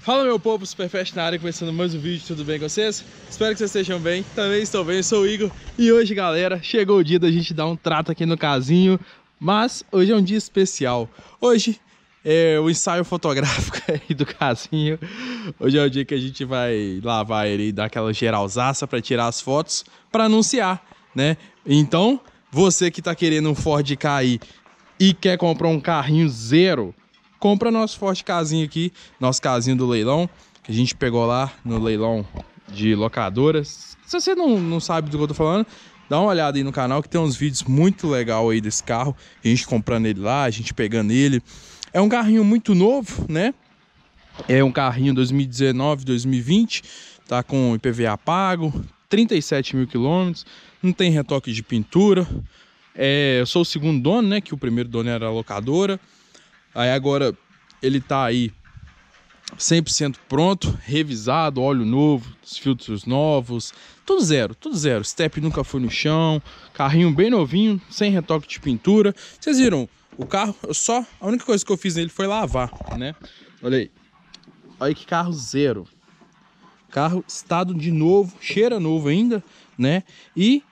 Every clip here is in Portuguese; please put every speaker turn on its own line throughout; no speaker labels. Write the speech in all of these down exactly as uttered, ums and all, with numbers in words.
Fala meu povo, Superfast na área, começando mais um vídeo, tudo bem com vocês? Espero que vocês estejam bem, também estou bem, eu sou o Igor. E hoje galera, chegou o dia da gente dar um trato aqui no casinho. Mas hoje é um dia especial. Hoje é o ensaio fotográfico aí do casinho. Hoje é o dia que a gente vai lavar ele e dar aquela geralzaça para tirar as fotos, para anunciar, né? Então, você que tá querendo um Ford Ka aí e quer comprar um carrinho zero, compra nosso Ford Kazinho aqui, nosso casinho do leilão, que a gente pegou lá no leilão de locadoras. Se você não, não sabe do que eu tô falando, dá uma olhada aí no canal que tem uns vídeos muito legais aí desse carro. A gente comprando ele lá, a gente pegando ele. É um carrinho muito novo, né? É um carrinho dois mil e dezenove, dois mil e vinte, tá com I P V A pago, trinta e sete mil quilômetros, não tem retoque de pintura. É, eu sou o segundo dono, né? Que o primeiro dono era a locadora. Aí agora ele tá aí cem por cento pronto, revisado, óleo novo, filtros novos, tudo zero, tudo zero. Step nunca foi no chão, carrinho bem novinho, sem retoque de pintura. Vocês viram, o carro, eu só, a única coisa que eu fiz nele foi lavar, né? Olha aí, olha que carro zero. Carro estado de novo, cheira novo ainda, né? E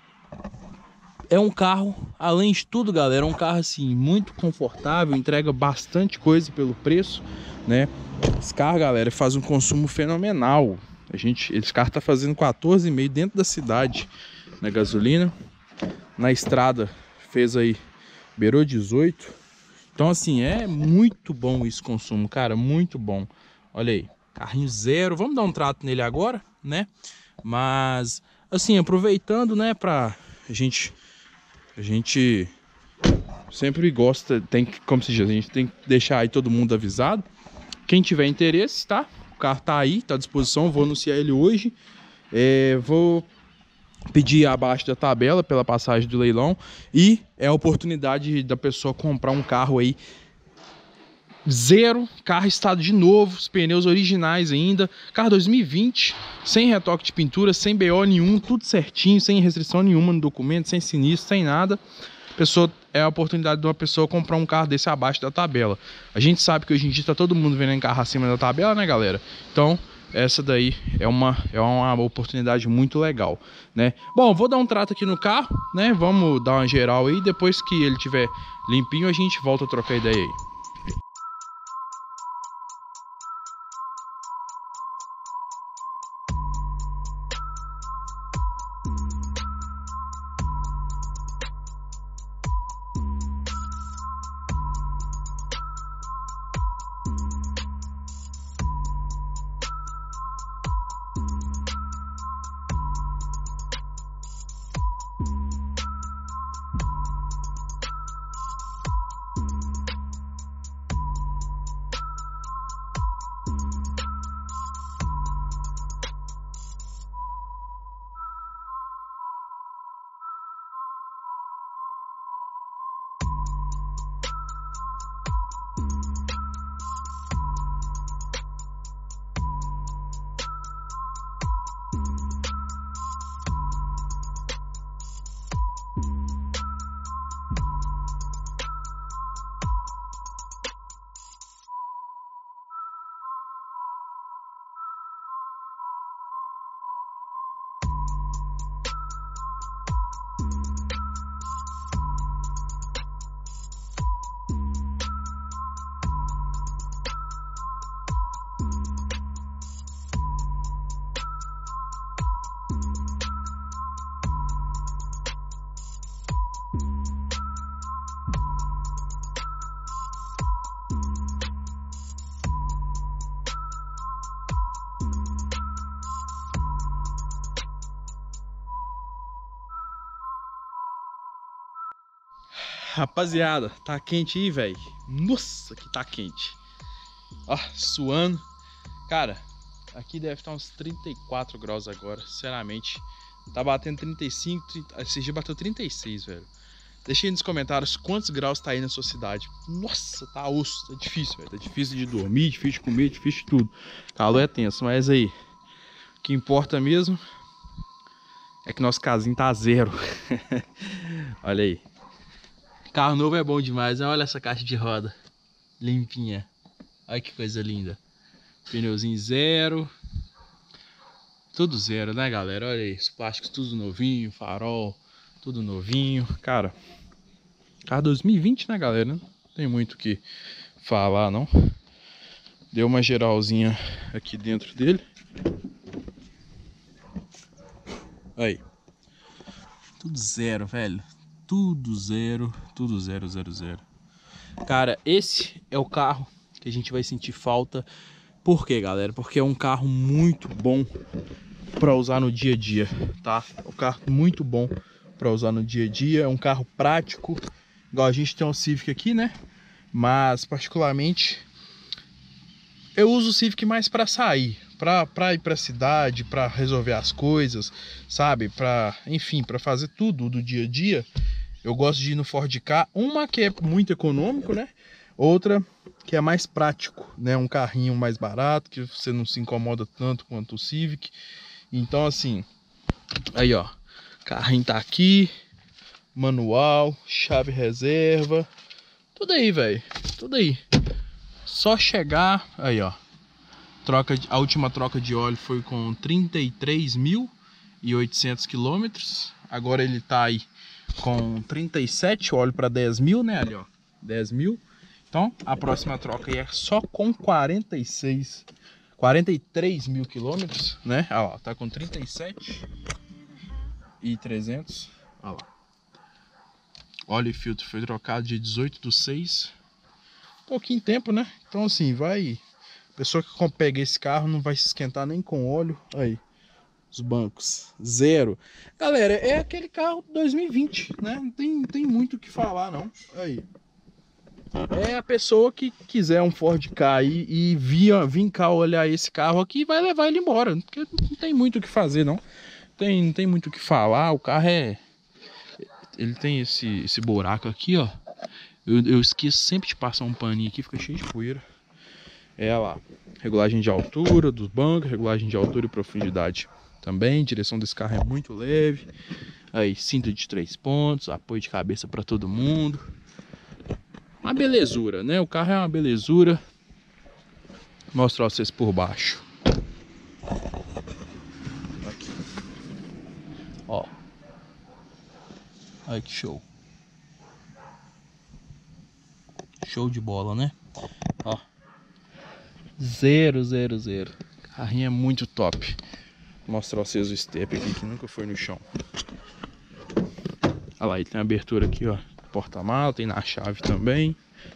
é um carro, além de tudo, galera, é um carro assim muito confortável, entrega bastante coisa pelo preço, né? Esse carro, galera, faz um consumo fenomenal. A gente, esse carro tá fazendo quatorze vírgula cinco dentro da cidade na gasolina. Na estrada fez aí, beirou dezoito. Então assim, é muito bom esse consumo, cara, muito bom. Olha aí, carrinho zero. Vamos dar um trato nele agora, né? Mas assim, aproveitando, né, pra a gente A gente sempre gosta, tem que, como se diz, a gente tem que deixar aí todo mundo avisado. Quem tiver interesse, tá? O carro tá aí, tá à disposição, vou anunciar ele hoje. É, vou pedir abaixo da tabela pela passagem do leilão. E é a oportunidade da pessoa comprar um carro aí zero, carro estado de novo, os pneus originais ainda, carro dois mil e vinte, sem retoque de pintura, sem B O nenhum, tudo certinho, sem restrição nenhuma no documento, sem sinistro, sem nada. Pessoa, é a oportunidade de uma pessoa comprar um carro desse abaixo da tabela. A gente sabe que hoje em dia tá todo mundo vendendo carro acima da tabela, né, galera? Então, essa daí é uma, é uma oportunidade muito legal, né? Bom, vou dar um trato aqui no carro, né? Vamos dar uma geral aí, depois que ele tiver limpinho, a gente volta a trocar ideia aí. Rapaziada, tá quente aí, velho. Nossa, que tá quente. Ó, suando. Cara, aqui deve estar uns trinta e quatro graus agora, sinceramente. Tá batendo trinta e cinco, trinta... esse dia bateu trinta e seis, velho. Deixa aí nos comentários quantos graus tá aí na sua cidade. Nossa, tá osso, tá difícil, velho. Tá difícil de dormir, difícil de comer, difícil de tudo. Calor é tenso, mas aí, o que importa mesmo é que nosso casinho tá zero. Olha aí. Carro novo é bom demais, né? Olha essa caixa de roda limpinha. Olha que coisa linda. Pneuzinho zero. Tudo zero, né, galera? Olha aí, os plásticos tudo novinho, farol, tudo novinho. Cara, carro dois mil e vinte, né, galera? Não tem muito o que falar, não. Deu uma geralzinha aqui dentro dele. Aí. Tudo zero, velho. Tudo zero, tudo zero, zero, zero. Cara, esse é o carro que a gente vai sentir falta. Por quê, galera? Porque é um carro muito bom para usar no dia a dia, tá? É um carro muito bom para usar no dia a dia. É um carro prático. Igual a gente tem um Civic aqui, né? Mas, particularmente, eu uso o Civic mais para sair. Para ir para a cidade, para resolver as coisas, sabe? Para, enfim, para fazer tudo do dia a dia. Eu gosto de ir no Ford Ka. Uma que é muito econômico, né? Outra que é mais prático, né? Um carrinho mais barato, que você não se incomoda tanto quanto o Civic. Então, assim, aí, ó, carrinho tá aqui, manual, chave reserva, tudo aí, velho, tudo aí. Só chegar, aí, ó, troca, a última troca de óleo foi com trinta e três mil e oitocentos quilômetros. Agora ele tá aí com trinta e sete, óleo para dez mil, né? Ali, ó, dez mil. Então, a próxima troca aí é só com quarenta e seis, quarenta e três mil quilômetros, né? Olha lá, tá com trinta e sete e trezentos. Olha lá. Óleo e filtro foi trocado dia dezoito do seis. Pouquinho tempo, né? Então, assim, vai. A pessoa que pega esse carro não vai se esquentar nem com óleo. Aí. Os bancos, zero. Galera, é aquele carro dois mil e vinte, né? Não tem, não tem muito o que falar, não. Aí. É a pessoa que quiser um Ford Ka e, e vir, vir cá olhar esse carro aqui, vai levar ele embora. Porque não tem muito o que fazer, não. Tem, não tem muito o que falar. O carro é... Ele tem esse, esse buraco aqui, ó. Eu, eu esqueço sempre de passar um paninho aqui, fica cheio de poeira. É lá. Regulagem de altura dos bancos, regulagem de altura e profundidade também. Direção desse carro é muito leve. Aí, cinto de três pontos, apoio de cabeça para todo mundo. Uma belezura, né? O carro é uma belezura. Vou mostrar vocês por baixo. Aqui. Ó. Olha que show. Show de bola, né? Ó. Zero, zero, zero. Carrinho é muito top. Vou mostrar vocês o step aqui que nunca foi no chão. Olha lá, ele tem abertura aqui, ó. Porta-mala, tem na chave também.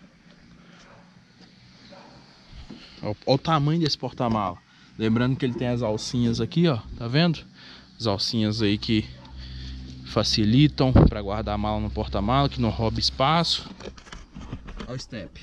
Olha o tamanho desse porta-mala. Lembrando que ele tem as alcinhas aqui, ó. Tá vendo? As alcinhas aí que facilitam para guardar a mala no porta-mala, que não rouba espaço. Olha o step.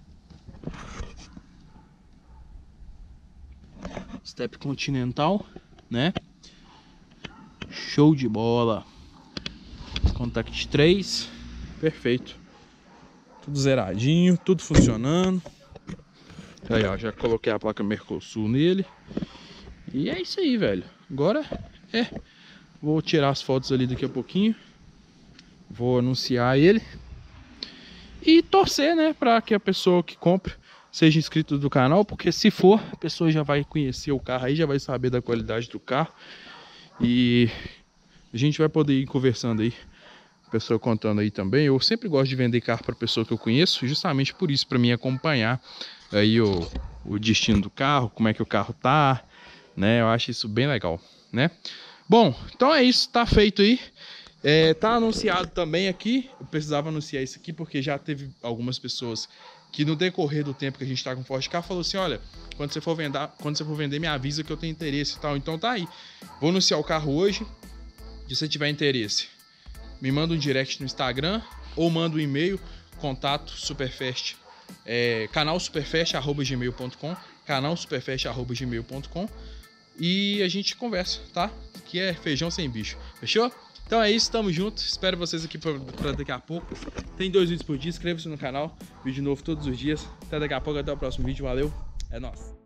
Step continental, né? Show de bola. Contact três. Perfeito. Tudo zeradinho, tudo funcionando. Aí, ó, já coloquei a placa Mercosul nele. E é isso aí, velho. Agora é. Vou tirar as fotos ali daqui a pouquinho. Vou anunciar ele. E torcer, né, para que a pessoa que compre seja inscrito do canal, porque se for, a pessoa já vai conhecer o carro aí, já vai saber da qualidade do carro. E a gente vai poder ir conversando aí, a pessoa contando aí também. Eu sempre gosto de vender carro para pessoa que eu conheço, justamente por isso, para mim acompanhar aí o, o destino do carro, como é que o carro tá, né? Eu acho isso bem legal, né? Bom, então é isso, tá feito aí. É, tá anunciado também aqui. Eu precisava anunciar isso aqui porque já teve algumas pessoas que no decorrer do tempo que a gente tá com o Ford Ka falou assim: olha, quando você for vender, quando você for vender, me avisa que eu tenho interesse e tal. Então tá aí. Vou anunciar o carro hoje. Se você tiver interesse, me manda um direct no Instagram ou manda um e-mail, contato superfast, é, canal superfast arroba gmail ponto com, canal superfast arroba gmail ponto com, e a gente conversa, tá? Que é feijão sem bicho. Fechou? Então é isso, tamo junto. Espero vocês aqui pra, pra daqui a pouco. Tem dois vídeos por dia, inscreva-se no canal. Vídeo novo todos os dias. Até daqui a pouco, até o próximo vídeo. Valeu, é nóis.